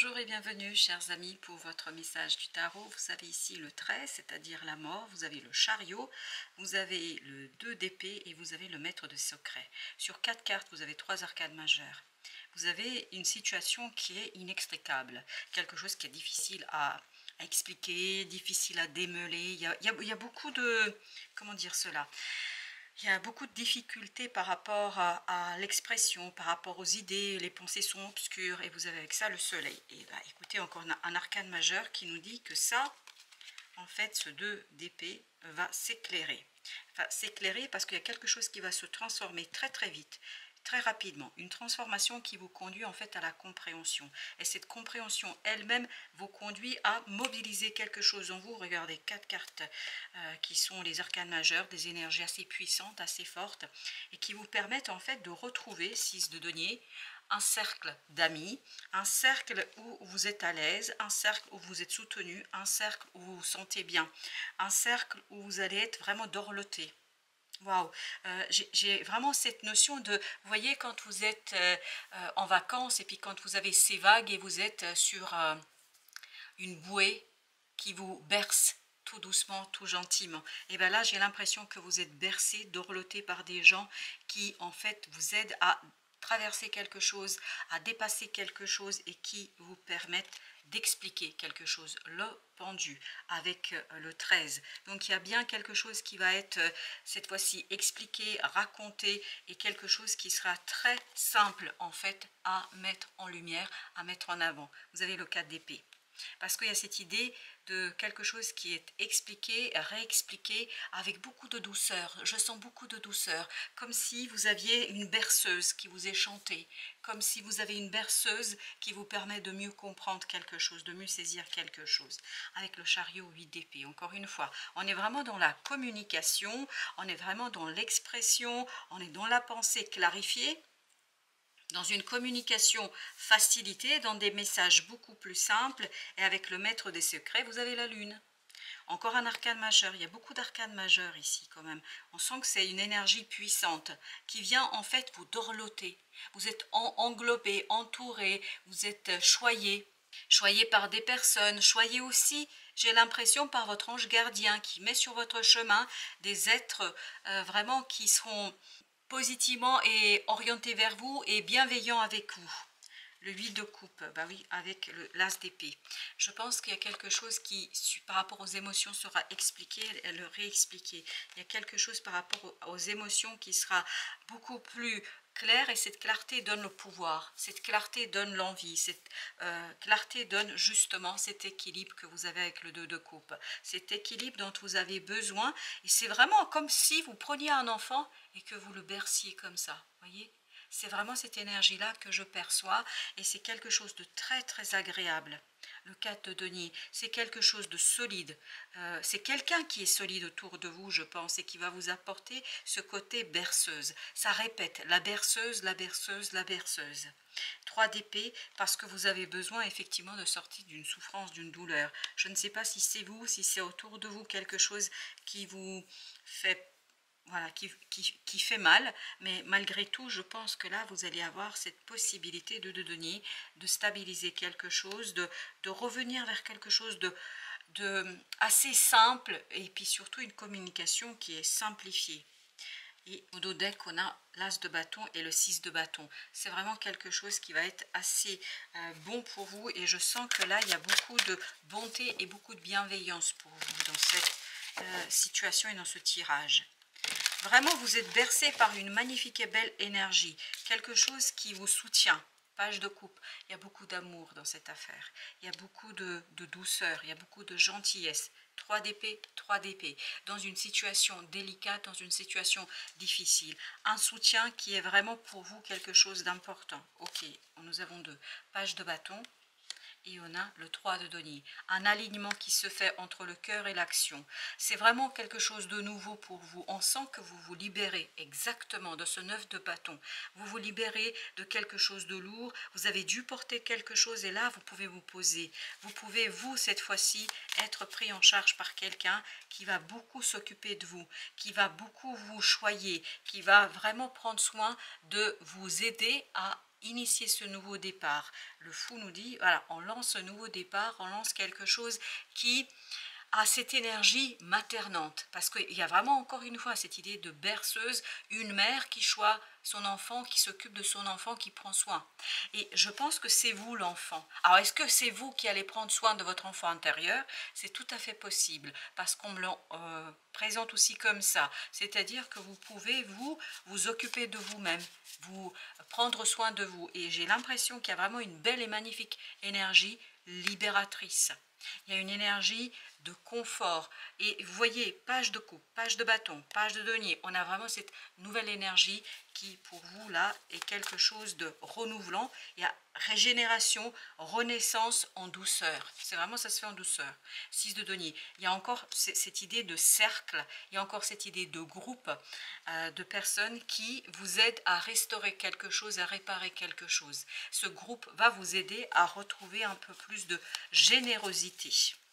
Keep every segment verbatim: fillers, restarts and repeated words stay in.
Bonjour et bienvenue chers amis pour votre message du tarot. Vous avez ici le treize, c'est-à-dire la mort, vous avez le chariot, vous avez le deux d'épée et vous avez le maître de secret. Sur quatre cartes, vous avez trois arcades majeures. Vous avez une situation qui est inextricable, quelque chose qui est difficile à, à expliquer, difficile à démêler. Il y a, il y a, il y a beaucoup de... comment dire cela ? Il y a beaucoup de difficultés par rapport à, à l'expression, par rapport aux idées, les pensées sont obscures et vous avez avec ça le soleil. Et bah, écoutez, encore un, un arcane majeur qui nous dit que ça, en fait, ce deux d'épée va s'éclairer. Va s'éclairer parce qu'il y a quelque chose qui va se transformer très très vite, très rapidement. Une transformation qui vous conduit en fait à la compréhension. Et cette compréhension elle-même vous conduit à mobiliser quelque chose en vous. Regardez, quatre cartes euh, qui sont les arcanes majeures, des énergies assez puissantes, assez fortes, et qui vous permettent en fait de retrouver, six de denier, un cercle d'amis, un cercle où vous êtes à l'aise, un cercle où vous êtes soutenu, un cercle où vous vous sentez bien, un cercle où vous allez être vraiment dorloté. Waouh, euh, j'ai vraiment cette notion de, vous voyez, quand vous êtes euh, euh, en vacances et puis quand vous avez ces vagues et vous êtes euh, sur euh, une bouée qui vous berce tout doucement, tout gentiment. Et bien là, j'ai l'impression que vous êtes bercé, dorloté par des gens qui, en fait, vous aident à traverser quelque chose, à dépasser quelque chose et qui vous permettent d'expliquer quelque chose. Le pendu avec le treize. Donc il y a bien quelque chose qui va être cette fois-ci expliqué, raconté et quelque chose qui sera très simple en fait à mettre en lumière, à mettre en avant. Vous avez le quatre d'épée. Parce qu'il y a cette idée de quelque chose qui est expliqué, réexpliqué avec beaucoup de douceur. Je sens beaucoup de douceur, comme si vous aviez une berceuse qui vous est chantée, comme si vous avez une berceuse qui vous permet de mieux comprendre quelque chose, de mieux saisir quelque chose. Avec le chariot huit d'épée, encore une fois, on est vraiment dans la communication, on est vraiment dans l'expression, on est dans la pensée clarifiée, dans une communication facilitée, dans des messages beaucoup plus simples, et avec le maître des secrets, vous avez la lune. Encore un arcane majeur, il y a beaucoup d'arcanes majeurs ici quand même. On sent que c'est une énergie puissante qui vient en fait vous dorloter. Vous êtes en, englobé, entouré, vous êtes choyé, choyé par des personnes, choyé aussi, j'ai l'impression, par votre ange gardien qui met sur votre chemin des êtres euh, vraiment qui seront positivement et orienté vers vous et bienveillant avec vous. Le huit de coupe, bah oui, avec l'as d'épée. Je pense qu'il y a quelque chose qui, par rapport aux émotions, sera expliqué, le réexpliqué. Il y a quelque chose par rapport aux émotions qui sera beaucoup plus clair et cette clarté donne le pouvoir, cette clarté donne l'envie, cette euh, clarté donne justement cet équilibre que vous avez avec le deux de coupe, cet équilibre dont vous avez besoin et c'est vraiment comme si vous preniez un enfant et que vous le berciez comme ça, voyez. C'est vraiment cette énergie-là que je perçois et c'est quelque chose de très très agréable. Le quatre de denier, c'est quelque chose de solide. Euh, c'est quelqu'un qui est solide autour de vous, je pense, et qui va vous apporter ce côté berceuse. Ça répète, la berceuse, la berceuse, la berceuse. trois d'épée, parce que vous avez besoin effectivement de sortir d'une souffrance, d'une douleur. Je ne sais pas si c'est vous, si c'est autour de vous quelque chose qui vous fait Voilà, qui, qui, qui fait mal, mais malgré tout, je pense que là, vous allez avoir cette possibilité de, de donner, de stabiliser quelque chose, de, de revenir vers quelque chose de, de assez simple, et puis surtout une communication qui est simplifiée. Et au dos deck, on a l'as de bâton et le six de bâton. C'est vraiment quelque chose qui va être assez euh, bon pour vous, et je sens que là, il y a beaucoup de bonté et beaucoup de bienveillance pour vous dans cette euh, situation et dans ce tirage. Vraiment, vous êtes bercé par une magnifique et belle énergie, quelque chose qui vous soutient. Page de coupe, il y a beaucoup d'amour dans cette affaire, il y a beaucoup de, de douceur, il y a beaucoup de gentillesse. trois d'épée, trois d'épée, dans une situation délicate, dans une situation difficile. Un soutien qui est vraiment pour vous quelque chose d'important. Ok, nous avons deux. Page de bâton. Et on a le trois de denier, un alignement qui se fait entre le cœur et l'action. C'est vraiment quelque chose de nouveau pour vous. On sent que vous vous libérez exactement de ce neuf de bâton. Vous vous libérez de quelque chose de lourd. Vous avez dû porter quelque chose et là, vous pouvez vous poser. Vous pouvez, vous, cette fois-ci, être pris en charge par quelqu'un qui va beaucoup s'occuper de vous, qui va beaucoup vous choyer, qui va vraiment prendre soin de vous aider à initier ce nouveau départ. Le fou nous dit, voilà, on lance un nouveau départ, on lance quelque chose qui a cette énergie maternante, parce qu'il y a vraiment encore une fois cette idée de berceuse, une mère qui choisit son enfant, qui s'occupe de son enfant, qui prend soin. Et je pense que c'est vous l'enfant. Alors est-ce que c'est vous qui allez prendre soin de votre enfant intérieur? C'est tout à fait possible, parce qu'on me le euh, présente aussi comme ça. C'est-à-dire que vous pouvez vous, vous occuper de vous-même, vous prendre soin de vous. Et j'ai l'impression qu'il y a vraiment une belle et magnifique énergie libératrice. Il y a une énergie de confort. Et vous voyez, page de coupe, page de bâton, page de denier. On a vraiment cette nouvelle énergie qui, pour vous, là, est quelque chose de renouvelant. Il y a régénération, renaissance en douceur. C'est vraiment, ça se fait en douceur. six de denier. Il y a encore cette idée de cercle. Il y a encore cette idée de groupe euh, de personnes qui vous aident à restaurer quelque chose, à réparer quelque chose. Ce groupe va vous aider à retrouver un peu plus de générosité.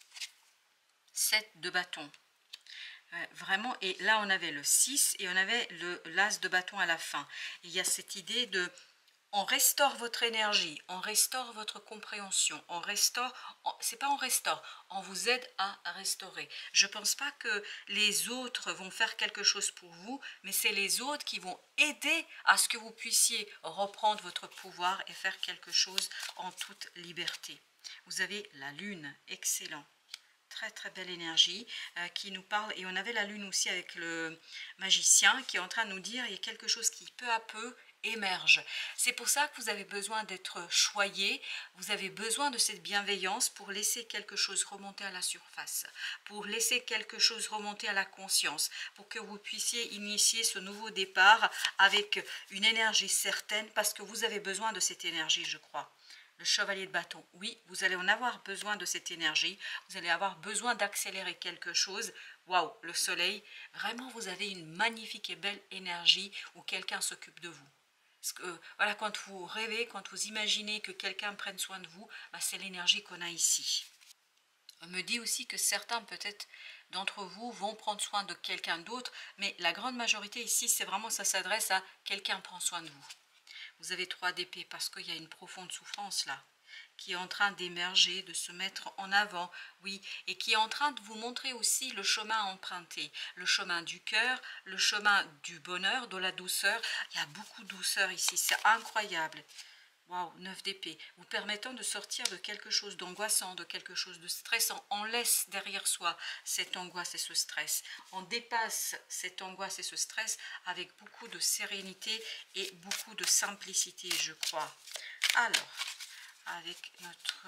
sept de bâton. Euh, vraiment, et là on avait le six et on avait le l'as de bâton à la fin. Il y a cette idée de, on restaure votre énergie, on restaure votre compréhension, on restaure, c'est pas on restaure, on vous aide à restaurer. Je pense pas que les autres vont faire quelque chose pour vous, mais c'est les autres qui vont aider à ce que vous puissiez reprendre votre pouvoir et faire quelque chose en toute liberté. Vous avez la lune, excellent. Très très belle énergie euh, qui nous parle, et on avait la lune aussi avec le magicien qui est en train de nous dire il y a quelque chose qui peu à peu émerge. C'est pour ça que vous avez besoin d'être choyé, vous avez besoin de cette bienveillance pour laisser quelque chose remonter à la surface, pour laisser quelque chose remonter à la conscience, pour que vous puissiez initier ce nouveau départ avec une énergie certaine, parce que vous avez besoin de cette énergie, je crois. Le chevalier de bâton, oui, vous allez en avoir besoin de cette énergie, vous allez avoir besoin d'accélérer quelque chose. Waouh, le soleil, vraiment vous avez une magnifique et belle énergie où quelqu'un s'occupe de vous. Parce que, voilà, quand vous rêvez, quand vous imaginez que quelqu'un prenne soin de vous, bah, c'est l'énergie qu'on a ici. On me dit aussi que certains peut-être d'entre vous vont prendre soin de quelqu'un d'autre, mais la grande majorité ici, c'est vraiment, ça s'adresse à quelqu'un prend soin de vous. Vous avez trois d'épée parce qu'il y a une profonde souffrance là, qui est en train d'émerger, de se mettre en avant, oui, et qui est en train de vous montrer aussi le chemin à emprunter, le chemin du cœur, le chemin du bonheur, de la douceur. Il y a beaucoup de douceur ici, c'est incroyable. Waouh, neuf d'épée, vous permettant de sortir de quelque chose d'angoissant, de quelque chose de stressant. On laisse derrière soi cette angoisse et ce stress. On dépasse cette angoisse et ce stress avec beaucoup de sérénité et beaucoup de simplicité, je crois. Alors, avec notre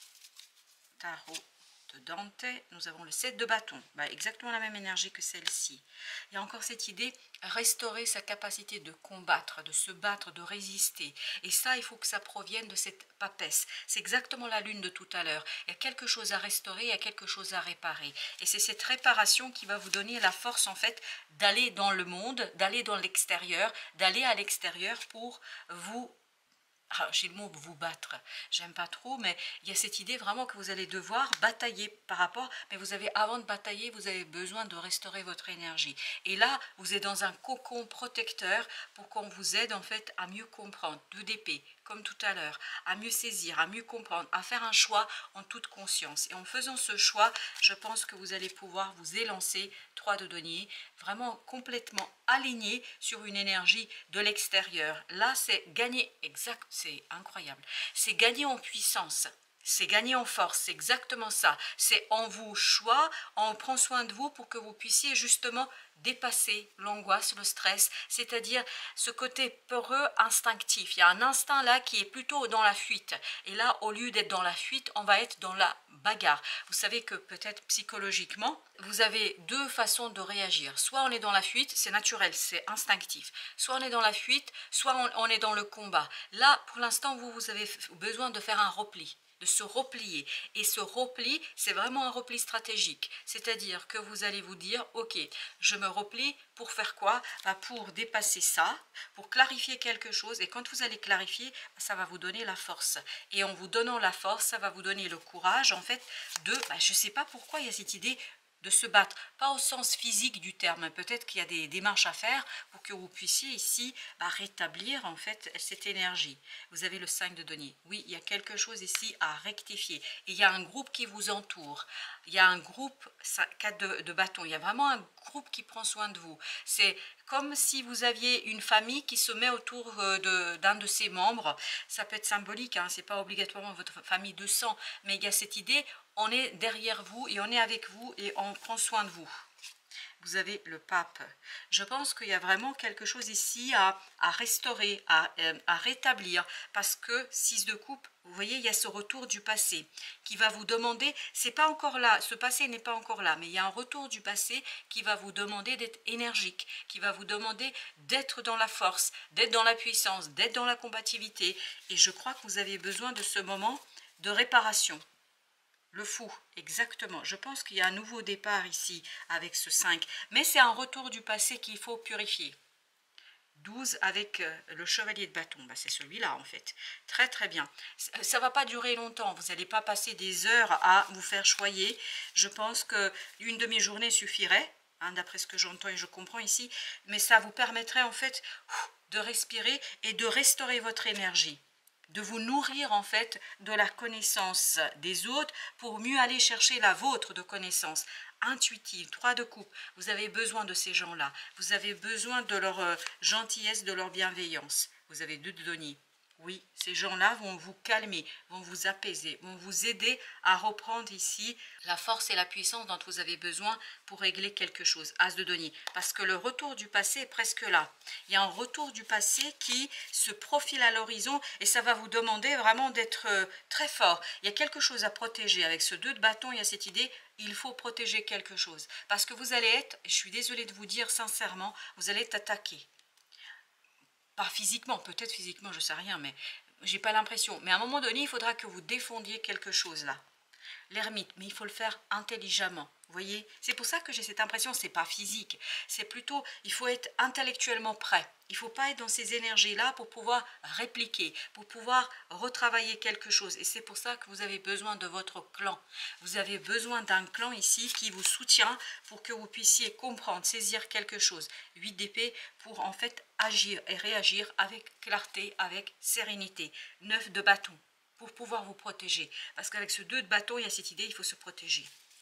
tarot de Dante, nous avons le sept de bâton, bah, exactement la même énergie que celle-ci. Il y a encore cette idée, restaurer sa capacité de combattre, de se battre, de résister. Et ça, il faut que ça provienne de cette papesse. C'est exactement la lune de tout à l'heure. Il y a quelque chose à restaurer, il y a quelque chose à réparer. Et c'est cette réparation qui va vous donner la force, en fait, d'aller dans le monde, d'aller dans l'extérieur, d'aller à l'extérieur pour vous... Ah, j'ai le mot vous battre, j'aime pas trop, mais il y a cette idée vraiment que vous allez devoir batailler par rapport, mais vous avez, avant de batailler, vous avez besoin de restaurer votre énergie. Et là, vous êtes dans un cocon protecteur pour qu'on vous aide en fait à mieux comprendre, deux d'épée, comme tout à l'heure, à mieux saisir, à mieux comprendre, à faire un choix en toute conscience. Et en faisant ce choix, je pense que vous allez pouvoir vous élancer, trois de denier, vraiment complètement aligné sur une énergie de l'extérieur. Là, c'est gagner, exact, c'est incroyable, c'est gagner en puissance. C'est gagner en force, c'est exactement ça. C'est en vous choix, on prend soin de vous pour que vous puissiez justement dépasser l'angoisse, le stress, c'est-à-dire ce côté peureux, instinctif. Il y a un instinct là qui est plutôt dans la fuite. Et là, au lieu d'être dans la fuite, on va être dans la bagarre. Vous savez que peut-être psychologiquement, vous avez deux façons de réagir. Soit on est dans la fuite, c'est naturel, c'est instinctif. Soit on est dans la fuite, soit on, on est dans le combat. Là, pour l'instant, vous, vous avez besoin de faire un repli, de se replier. Et ce repli, c'est vraiment un repli stratégique. C'est-à-dire que vous allez vous dire, ok, je me replie pour faire quoi? Bah, pour dépasser ça, pour clarifier quelque chose. Et quand vous allez clarifier, ça va vous donner la force. Et en vous donnant la force, ça va vous donner le courage, en fait, de, bah, je ne sais pas pourquoi il y a cette idée de se battre, pas au sens physique du terme, peut-être qu'il y a des démarches à faire pour que vous puissiez ici bah, rétablir en fait cette énergie. Vous avez le cinq de denier. Oui, il y a quelque chose ici à rectifier. Et il y a un groupe qui vous entoure. Il y a un groupe, quatre de, de bâton, il y a vraiment un groupe qui prend soin de vous. C'est comme si vous aviez une famille qui se met autour de, d'un de ses membres. Ça peut être symbolique, hein, ce n'est pas obligatoirement votre famille de sang, mais il y a cette idée, on est derrière vous et on est avec vous et on prend soin de vous. Vous avez le pape. Je pense qu'il y a vraiment quelque chose ici à, à restaurer, à, à rétablir, parce que six de coupe, vous voyez, il y a ce retour du passé qui va vous demander, c'est pas encore là, ce passé n'est pas encore là, mais il y a un retour du passé qui va vous demander d'être énergique, qui va vous demander d'être dans la force, d'être dans la puissance, d'être dans la combativité. Et je crois que vous avez besoin de ce moment de réparation. Le fou, exactement. Je pense qu'il y a un nouveau départ ici avec ce cinq. Mais c'est un retour du passé qu'il faut purifier. douze avec le chevalier de bâton. Bah, c'est celui-là en fait. Très très bien. Ça ne va pas durer longtemps. Vous n'allez pas passer des heures à vous faire choyer. Je pense qu'une demi-journée suffirait, hein, d'après ce que j'entends et je comprends ici. Mais ça vous permettrait en fait de respirer et de restaurer votre énergie, de vous nourrir en fait de la connaissance des autres pour mieux aller chercher la vôtre de connaissance intuitive. Trois de coupe, vous avez besoin de ces gens-là, vous avez besoin de leur euh, gentillesse, de leur bienveillance. Vous avez deux de denier. Oui, ces gens-là vont vous calmer, vont vous apaiser, vont vous aider à reprendre ici la force et la puissance dont vous avez besoin pour régler quelque chose. As de denier. Parce que le retour du passé est presque là. Il y a un retour du passé qui se profile à l'horizon et ça va vous demander vraiment d'être euh, très fort. Il y a quelque chose à protéger. Avec ce deux de bâton, il y a cette idée, il faut protéger quelque chose. Parce que vous allez être, je suis désolée de vous dire sincèrement, vous allez être attaqué. Pas physiquement, peut-être physiquement, je ne sais rien, mais j'ai pas l'impression. Mais à un moment donné, il faudra que vous défendiez quelque chose là. L'ermite, mais il faut le faire intelligemment. Vous voyez, c'est pour ça que j'ai cette impression, c'est pas physique. C'est plutôt, il faut être intellectuellement prêt. Il ne faut pas être dans ces énergies-là pour pouvoir répliquer, pour pouvoir retravailler quelque chose. Et c'est pour ça que vous avez besoin de votre clan. Vous avez besoin d'un clan ici qui vous soutient pour que vous puissiez comprendre, saisir quelque chose. huit d'épée pour en fait agir et réagir avec clarté, avec sérénité. neuf de bâton pour pouvoir vous protéger. Parce qu'avec ce deux de bâton, il y a cette idée, il faut se protéger.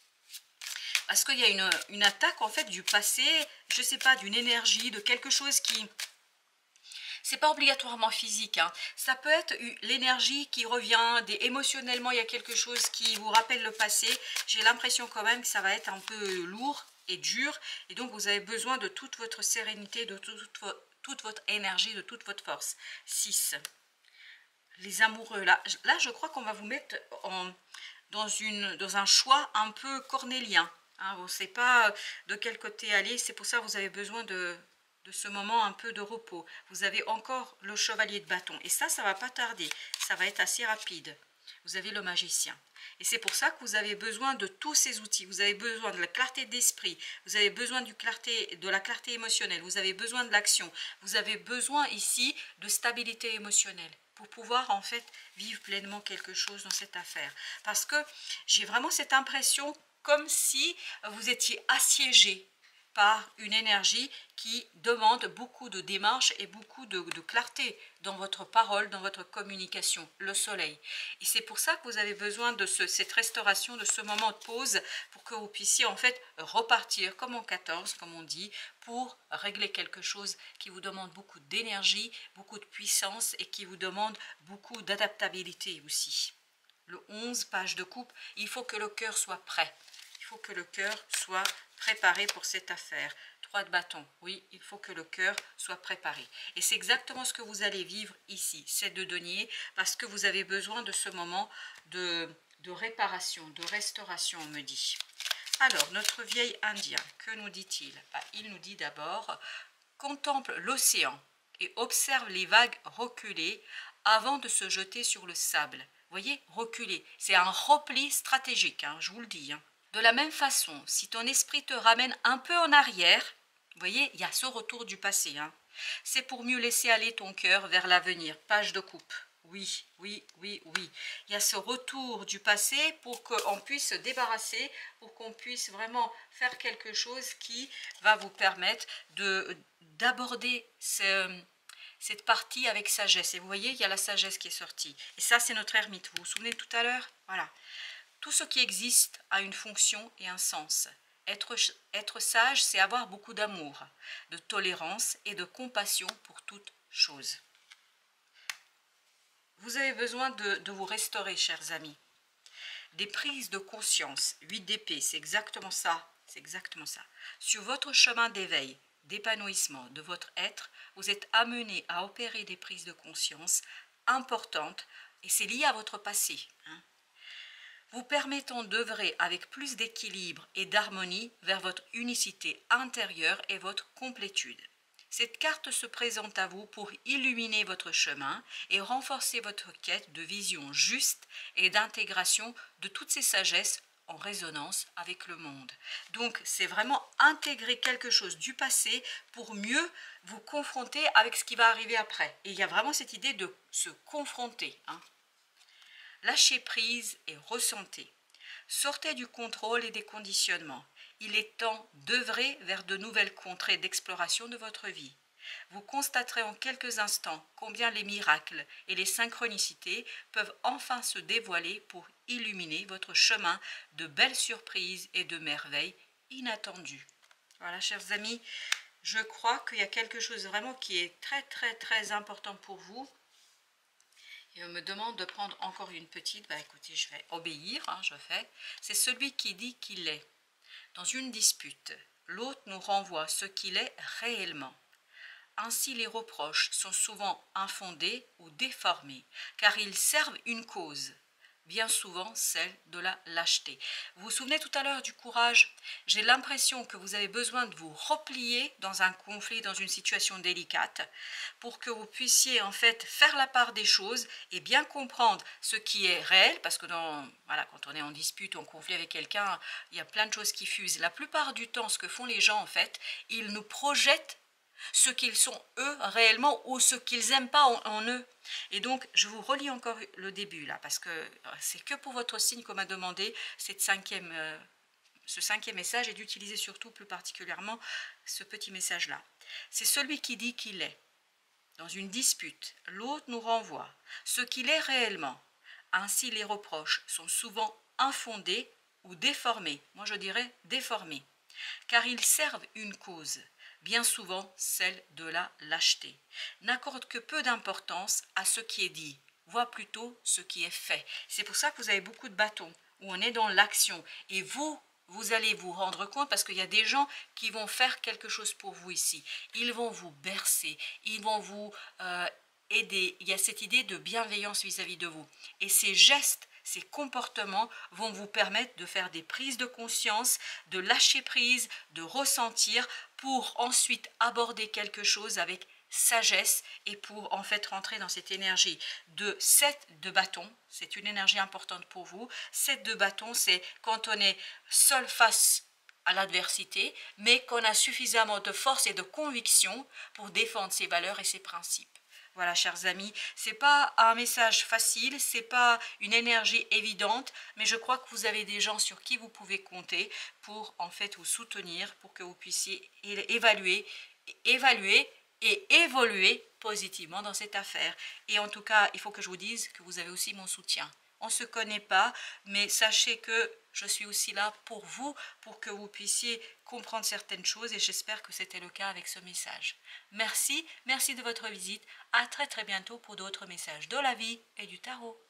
Parce qu'il y a une, une attaque en fait du passé, je ne sais pas, d'une énergie, de quelque chose qui... C'est pas obligatoirement physique, hein. Ça peut être l'énergie qui revient, des, émotionnellement il y a quelque chose qui vous rappelle le passé. J'ai l'impression quand même que ça va être un peu lourd et dur. Et donc vous avez besoin de toute votre sérénité, de toute, toute, toute votre énergie, de toute votre force. six. Les amoureux, là, là je crois qu'on va vous mettre en, dans, une, dans un choix un peu cornélien. Hein, on ne sait pas de quel côté aller, c'est pour ça que vous avez besoin de, de ce moment un peu de repos. Vous avez encore le chevalier de bâton. Et ça, ça ne va pas tarder. Ça va être assez rapide. Vous avez le magicien. Et c'est pour ça que vous avez besoin de tous ces outils. Vous avez besoin de la clarté d'esprit. Vous avez besoin du clarté, de la clarté émotionnelle. Vous avez besoin de l'action. Vous avez besoin ici de stabilité émotionnelle pour pouvoir en fait vivre pleinement quelque chose dans cette affaire. Parce que j'ai vraiment cette impression comme si vous étiez assiégé par une énergie qui demande beaucoup de démarches et beaucoup de, de clarté dans votre parole, dans votre communication, le soleil. Et c'est pour ça que vous avez besoin de ce, cette restauration, de ce moment de pause, pour que vous puissiez en fait repartir, comme en quatorze, comme on dit, pour régler quelque chose qui vous demande beaucoup d'énergie, beaucoup de puissance et qui vous demande beaucoup d'adaptabilité aussi. Le onze, page de coupe, il faut que le cœur soit prêt. Il faut que le cœur soit préparé pour cette affaire. trois de bâton, oui, il faut que le cœur soit préparé. Et c'est exactement ce que vous allez vivre ici, sept de denier, parce que vous avez besoin de ce moment de, de réparation, de restauration, on me dit. Alors, notre vieil Indien, que nous dit-il? Bah, il nous dit d'abord, contemple l'océan et observe les vagues reculer avant de se jeter sur le sable. Vous voyez, reculer, c'est un repli stratégique, hein, je vous le dis, hein. De la même façon, si ton esprit te ramène un peu en arrière, vous voyez, il y a ce retour du passé. Hein. C'est pour mieux laisser aller ton cœur vers l'avenir. Page de coupe. Oui, oui, oui, oui. Il y a ce retour du passé pour qu'on puisse se débarrasser, pour qu'on puisse vraiment faire quelque chose qui va vous permettre de d'aborder ce, cette partie avec sagesse. Et vous voyez, il y a la sagesse qui est sortie. Et ça, c'est notre ermite. Vous vous souvenez de tout à l'heure? Voilà. Tout ce qui existe a une fonction et un sens. Être, être sage, c'est avoir beaucoup d'amour, de tolérance et de compassion pour toute chose. Vous avez besoin de, de vous restaurer, chers amis. Des prises de conscience, huit d'épée, c'est exactement ça, c'est exactement ça. Sur votre chemin d'éveil, d'épanouissement de votre être, vous êtes amené à opérer des prises de conscience importantes et c'est lié à votre passé. Hein, vous permettant d'œuvrer avec plus d'équilibre et d'harmonie vers votre unicité intérieure et votre complétude. Cette carte se présente à vous pour illuminer votre chemin et renforcer votre quête de vision juste et d'intégration de toutes ces sagesses en résonance avec le monde. Donc, c'est vraiment intégrer quelque chose du passé pour mieux vous confronter avec ce qui va arriver après. Et il y a vraiment cette idée de se confronter. Hein. Lâchez prise et ressentez. Sortez du contrôle et des conditionnements. Il est temps d'œuvrer vers de nouvelles contrées d'exploration de votre vie. Vous constaterez en quelques instants combien les miracles et les synchronicités peuvent enfin se dévoiler pour illuminer votre chemin de belles surprises et de merveilles inattendues. Voilà, chers amis, je crois qu'il y a quelque chose vraiment qui est très très très important pour vous. Et on me demande de prendre encore une petite. Bah écoutez, je vais obéir, hein, je fais. C'est celui qui dit qu'il est. Dans une dispute, l'autre nous renvoie ce qu'il est réellement. Ainsi, les reproches sont souvent infondés ou déformés, car ils servent une cause, bien souvent celle de la lâcheté. Vous vous souvenez tout à l'heure du courage? J'ai l'impression que vous avez besoin de vous replier dans un conflit, dans une situation délicate, pour que vous puissiez en fait faire la part des choses et bien comprendre ce qui est réel, parce que dans, voilà, quand on est en dispute, en conflit avec quelqu'un, il y a plein de choses qui fusent. La plupart du temps, ce que font les gens en fait, ils nous projettent ce qu'ils sont eux réellement ou ce qu'ils n'aiment pas en, en eux. Et donc, je vous relis encore le début là, parce que c'est que pour votre signe qu'on m'a demandé cette cinquième, euh, ce cinquième message et d'utiliser surtout plus particulièrement ce petit message-là. C'est celui qui dit qu'il est. Dans une dispute, l'autre nous renvoie ce qu'il est réellement. Ainsi, les reproches sont souvent infondés ou déformés. Moi, je dirais déformés, car ils servent une cause, bien souvent celle de la lâcheté. N'accorde que peu d'importance à ce qui est dit, vois plutôt ce qui est fait. C'est pour ça que vous avez beaucoup de bâtons, où on est dans l'action. Et vous, vous allez vous rendre compte, parce qu'il y a des gens qui vont faire quelque chose pour vous ici. Ils vont vous bercer, ils vont vous euh, aider. Il y a cette idée de bienveillance vis-à-vis de vous. Et ces gestes, ces comportements vont vous permettre de faire des prises de conscience, de lâcher prise, de ressentir pour ensuite aborder quelque chose avec sagesse et pour en fait rentrer dans cette énergie de sept de bâton. C'est une énergie importante pour vous. sept de bâton, c'est quand on est seul face à l'adversité, mais qu'on a suffisamment de force et de conviction pour défendre ses valeurs et ses principes. Voilà, chers amis, c'est pas un message facile, c'est pas une énergie évidente, mais je crois que vous avez des gens sur qui vous pouvez compter pour en fait vous soutenir, pour que vous puissiez évaluer, évaluer et évoluer positivement dans cette affaire. Et en tout cas, il faut que je vous dise que vous avez aussi mon soutien. On ne se connaît pas, mais sachez que je suis aussi là pour vous, pour que vous puissiez comprendre certaines choses et j'espère que c'était le cas avec ce message. Merci, merci de votre visite. À très très bientôt pour d'autres messages de la vie et du tarot.